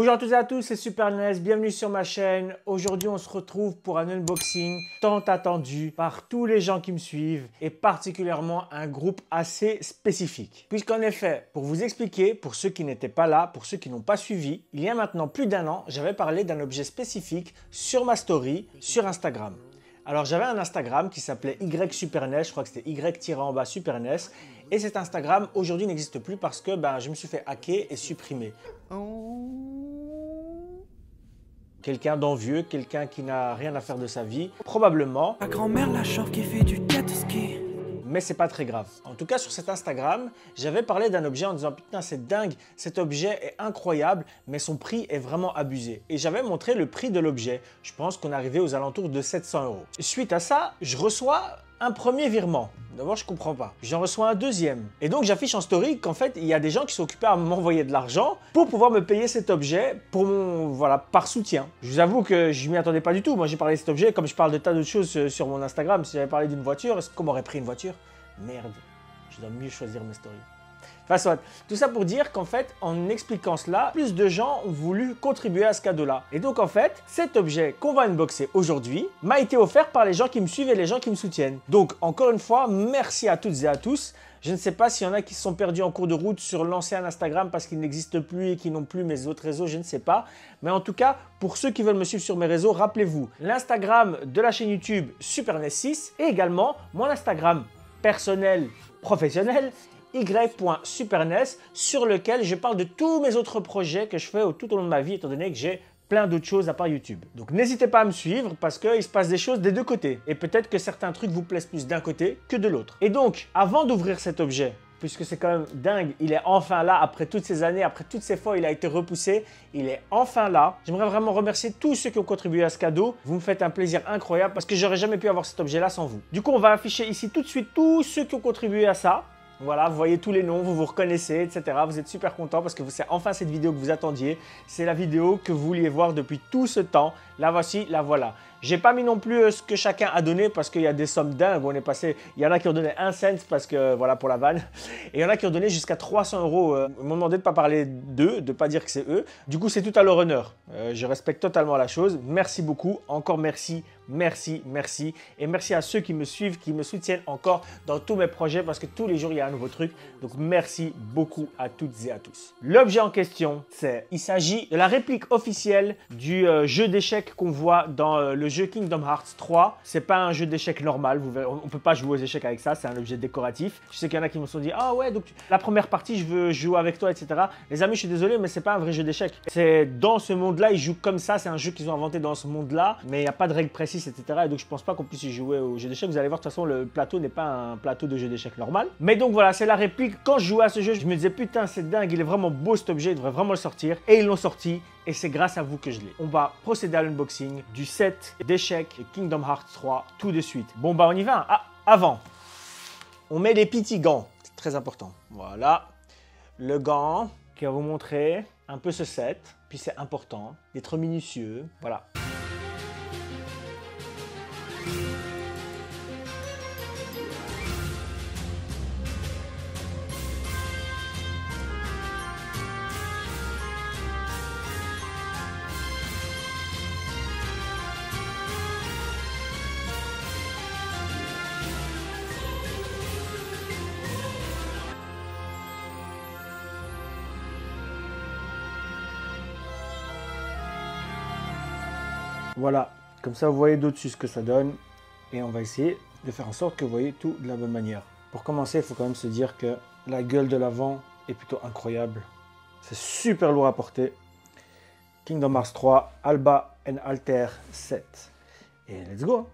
Bonjour à toutes et à tous, c'est Superness, bienvenue sur ma chaîne. Aujourd'hui, on se retrouve pour un unboxing tant attendu par tous les gens qui me suivent et particulièrement un groupe assez spécifique. Puisqu'en effet, pour vous expliquer, pour ceux qui n'étaient pas là, pour ceux qui n'ont pas suivi, il y a maintenant plus d'un an, j'avais parlé d'un objet spécifique sur ma story sur Instagram. Alors j'avais un Instagram qui s'appelait YSuperness, je crois que c'était Y-Superness. Et cet Instagram aujourd'hui n'existe plus parce que je me suis fait hacker et supprimer. Quelqu'un d'envieux, quelqu'un qui n'a rien à faire de sa vie, probablement. Ma grand-mère la chauve qui fait du jet ski. Mais c'est pas très grave. En tout cas, sur cet Instagram, j'avais parlé d'un objet en disant « Putain, c'est dingue, cet objet est incroyable, mais son prix est vraiment abusé. » Et j'avais montré le prix de l'objet. Je pense qu'on arrivait aux alentours de 700 €. Suite à ça, je reçois un premier virement. D'abord, je comprends pas. J'en reçois un deuxième. Et donc, j'affiche en story qu'en fait, il y a des gens qui sont occupés à m'envoyer de l'argent pour pouvoir me payer cet objet pour mon, voilà, par soutien. Je vous avoue que je m'y attendais pas du tout. Moi, j'ai parlé de cet objet comme je parle de tas d'autres choses sur mon Instagram. Si j'avais parlé d'une voiture, est-ce qu'on m'aurait pris une voiture? Merde, je dois mieux choisir mes stories. Enfin, soit. Tout ça pour dire qu'en fait, en expliquant cela, plus de gens ont voulu contribuer à ce cadeau-là. Et donc, en fait, cet objet qu'on va unboxer aujourd'hui m'a été offert par les gens qui me suivent et les gens qui me soutiennent. Donc, encore une fois, merci à toutes et à tous. Je ne sais pas s'il y en a qui se sont perdus en cours de route sur l'ancien Instagram parce qu'il n'existe plus et qui n'ont plus mes autres réseaux, je ne sais pas. Mais en tout cas, pour ceux qui veulent me suivre sur mes réseaux, rappelez-vous, l'Instagram de la chaîne YouTube Superness6 et également mon Instagram personnel, professionnel, y.superness, sur lequel je parle de tous mes autres projets que je fais tout au long de ma vie, étant donné que j'ai plein d'autres choses à part YouTube. Donc n'hésitez pas à me suivre parce qu'il se passe des choses des deux côtés. Et peut-être que certains trucs vous plaisent plus d'un côté que de l'autre. Et donc, avant d'ouvrir cet objet, puisque c'est quand même dingue, il est enfin là, après toutes ces années, après toutes ces fois, il a été repoussé, il est enfin là. J'aimerais vraiment remercier tous ceux qui ont contribué à ce cadeau. Vous me faites un plaisir incroyable parce que j'aurais jamais pu avoir cet objet-là sans vous. Du coup, on va afficher ici tout de suite tous ceux qui ont contribué à ça. Voilà, vous voyez tous les noms, vous vous reconnaissez, etc. Vous êtes super content parce que c'est enfin cette vidéo que vous attendiez. C'est la vidéo que vous vouliez voir depuis tout ce temps. La voici, la voilà. J'ai pas mis non plus ce que chacun a donné parce qu'il y a des sommes dingues. On est passé, il y en a qui ont donné 1 cent parce que voilà pour la vanne. Et il y en a qui ont donné jusqu'à 300 €. Ils m'ont demandé de ne pas parler d'eux, de ne pas dire que c'est eux. Du coup, c'est tout à leur honneur. Je respecte totalement la chose. Merci beaucoup. Encore merci, merci, merci. Et merci à ceux qui me suivent, qui me soutiennent encore dans tous mes projets parce que tous les jours, il y a un nouveau truc. Donc, merci beaucoup à toutes et à tous. L'objet en question, il s'agit de la réplique officielle du jeu d'échecs qu'on voit dans le jeu Kingdom Hearts 3. C'est pas un jeu d'échecs normal, vous verrez, on peut pas jouer aux échecs avec ça, c'est un objet décoratif. Je sais qu'il y en a qui me sont dit, ah ouais, donc la première partie, je veux jouer avec toi, etc. Les amis, je suis désolé, mais c'est pas un vrai jeu d'échecs. C'est dans ce monde-là, ils jouent comme ça, c'est un jeu qu'ils ont inventé dans ce monde-là, mais il n'y a pas de règles précises, etc. Et donc, je pense pas qu'on puisse y jouer au jeu d'échecs. Vous allez voir, de toute façon, le plateau n'est pas un plateau de jeu d'échecs normal. Mais donc voilà, c'est la réplique. Quand je jouais à ce jeu, je me disais, putain, c'est dingue, il est vraiment beau cet objet, il devrait vraiment le sortir. Et ils l'ont sorti. Et c'est grâce à vous que je l'ai. On va procéder à l'unboxing du set d'échecs Kingdom Hearts 3 tout de suite. Bon on y va. Ah, avant, on met les petits gants. C'est très important. Voilà. Le gant qui va vous montrer un peu ce set. Puis c'est important d'être minutieux. Voilà. Voilà, comme ça vous voyez d'au-dessus ce que ça donne et on va essayer de faire en sorte que vous voyez tout de la bonne manière. Pour commencer, il faut quand même se dire que la gueule de l'avant est plutôt incroyable. C'est super lourd à porter. Kingdom Hearts 3, Alba and Alter 7. Et let's go!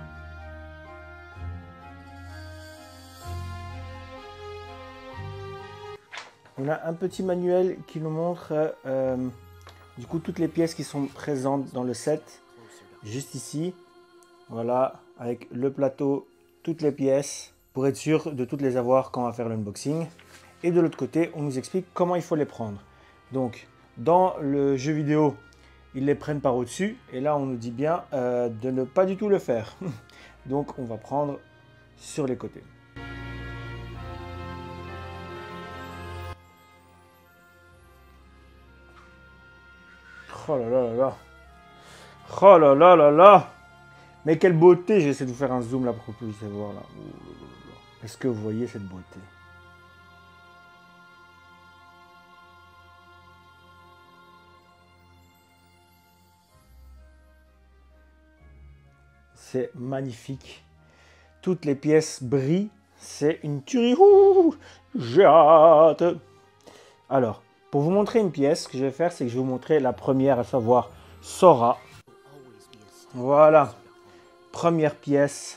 On a un petit manuel qui nous montre du coup toutes les pièces qui sont présentes dans le set. Juste ici, voilà, avec le plateau, toutes les pièces, pour être sûr de toutes les avoir quand on va faire l'unboxing. Et de l'autre côté, on nous explique comment il faut les prendre. Donc, dans le jeu vidéo, ils les prennent par au-dessus. Et là, on nous dit bien de ne pas du tout le faire. Donc, on va prendre sur les côtés. Oh là là là là. Oh là là là là. Mais quelle beauté. Je vais essayer de vous faire un zoom là pour que vous puissiez voir là. Est-ce que vous voyez cette beauté? C'est magnifique. Toutes les pièces brillent. C'est une tuerie. J'ai hâte. Alors, pour vous montrer une pièce, ce que je vais faire, c'est que je vais vous montrer la première, à savoir Sora. Voilà. Première pièce.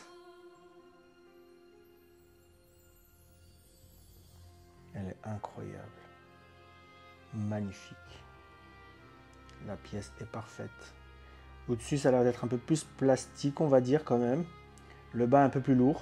Elle est incroyable. Magnifique. La pièce est parfaite. Au-dessus, ça a l'air d'être un peu plus plastique, on va dire quand même. Le bas un peu plus lourd.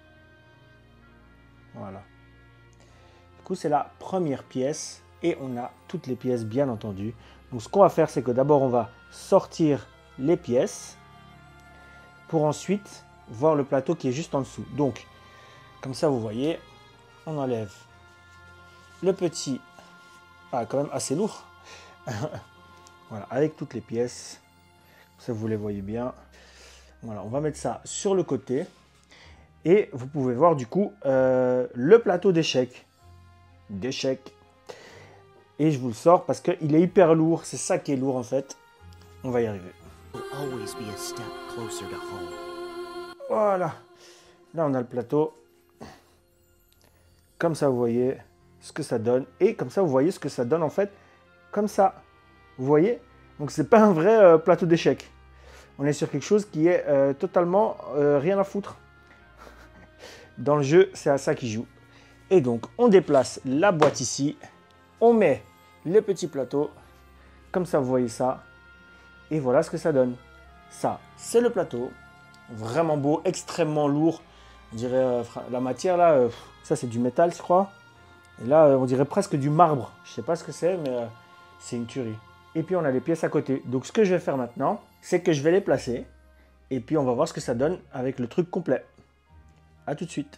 Voilà. Du coup, c'est la première pièce. Et on a toutes les pièces, bien entendu. Donc, ce qu'on va faire, c'est que d'abord, on va sortir les pièces. Pour ensuite voir le plateau qui est juste en dessous. Donc, comme ça, vous voyez, on enlève le petit. Ah, quand même assez lourd. Voilà, avec toutes les pièces. Ça, vous les voyez bien. Voilà, on va mettre ça sur le côté. Et vous pouvez voir du coup le plateau d'échecs. Et je vous le sors parce qu'il est hyper lourd. C'est ça qui est lourd en fait. On va y arriver. Voilà. Là, on a le plateau. Comme ça, vous voyez ce que ça donne. Et comme ça, vous voyez ce que ça donne en fait. Comme ça. Vous voyez? Donc, c'est pas un vrai plateau d'échecs. On est sur quelque chose qui est totalement rien à foutre. Dans le jeu, c'est à ça qu'il joue. Et donc, on déplace la boîte ici. On met les petits plateaux. Comme ça, vous voyez ça. Et voilà ce que ça donne. Ça, c'est le plateau. Vraiment beau, extrêmement lourd. On dirait la matière là, ça c'est du métal, je crois. Et là, on dirait presque du marbre. Je sais pas ce que c'est, mais c'est une tuerie. Et puis, on a les pièces à côté. Donc, ce que je vais faire maintenant, c'est que je vais les placer. Et puis, on va voir ce que ça donne avec le truc complet. A tout de suite.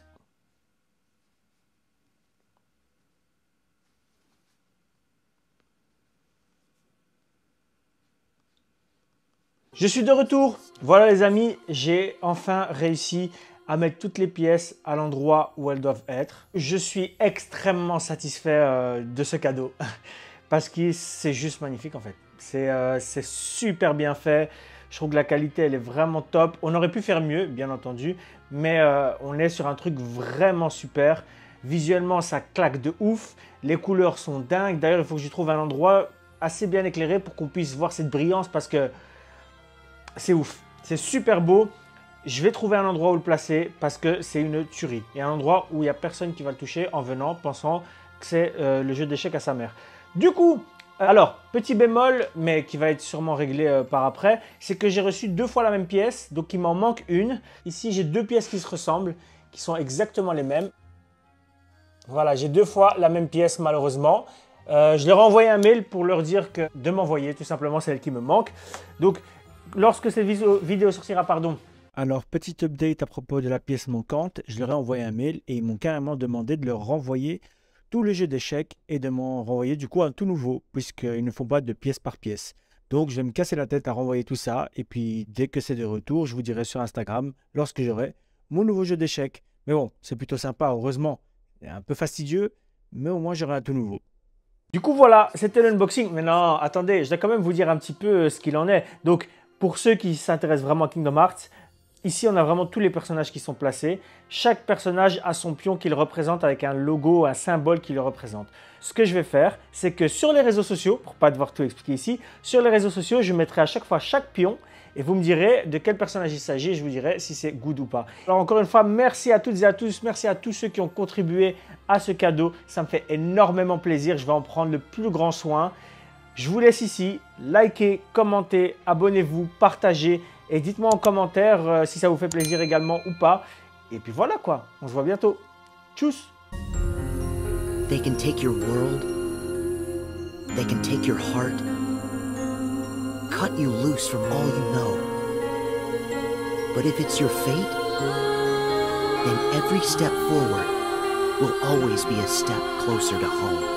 Je suis de retour. Voilà les amis, j'ai enfin réussi à mettre toutes les pièces à l'endroit où elles doivent être. Je suis extrêmement satisfait de ce cadeau parce que c'est juste magnifique en fait. C'est super bien fait. Je trouve que la qualité elle est vraiment top. On aurait pu faire mieux bien entendu, mais on est sur un truc vraiment super. Visuellement ça claque de ouf. Les couleurs sont dingues. D'ailleurs il faut que je trouve un endroit assez bien éclairé pour qu'on puisse voir cette brillance parce que c'est ouf, c'est super beau. Je vais trouver un endroit où le placer parce que c'est une tuerie. Et un endroit où il n'y a personne qui va le toucher en venant, pensant que c'est le jeu d'échecs à sa mère. Du coup, alors, petit bémol, mais qui va être sûrement réglé par après, c'est que j'ai reçu 2 fois la même pièce, donc il m'en manque une. Ici, j'ai 2 pièces qui se ressemblent, qui sont exactement les mêmes. Voilà, j'ai 2 fois la même pièce malheureusement. Je leur ai envoyé un mail pour leur dire que de m'envoyer tout simplement celle qui me manque. Donc, lorsque cette vidéo sortira, pardon. Alors, petit update à propos de la pièce manquante. Je leur ai envoyé un mail et ils m'ont carrément demandé de leur renvoyer tout le jeu d'échecs et de m'en renvoyer du coup un tout nouveau, puisqu'ils ne font pas de pièce par pièce. Donc, je vais me casser la tête à renvoyer tout ça. Et puis, dès que c'est de retour, je vous dirai sur Instagram lorsque j'aurai mon nouveau jeu d'échecs. Mais bon, c'est plutôt sympa, heureusement. C'est un peu fastidieux, mais au moins j'aurai un tout nouveau. Du coup, voilà, c'était l'unboxing. Mais non, attendez, je dois quand même vous dire un petit peu ce qu'il en est. Donc, pour ceux qui s'intéressent vraiment à Kingdom Hearts, ici, on a vraiment tous les personnages qui sont placés. Chaque personnage a son pion qu'il représente avec un logo, un symbole qui le représente. Ce que je vais faire, c'est que sur les réseaux sociaux, pour ne pas devoir tout expliquer ici, sur les réseaux sociaux, je mettrai à chaque fois chaque pion et vous me direz de quel personnage il s'agit et je vous dirai si c'est good ou pas. Alors encore une fois, merci à toutes et à tous, merci à tous ceux qui ont contribué à ce cadeau. Ça me fait énormément plaisir, je vais en prendre le plus grand soin. Je vous laisse ici, likez, commentez, abonnez-vous, partagez et dites-moi en commentaire si ça vous fait plaisir également ou pas. Et puis voilà quoi, on se voit bientôt. Tchuss! They can take your world, they can take your heart, cut you loose from all you know. But if it's your fate, then every step forward will always be a step closer to home.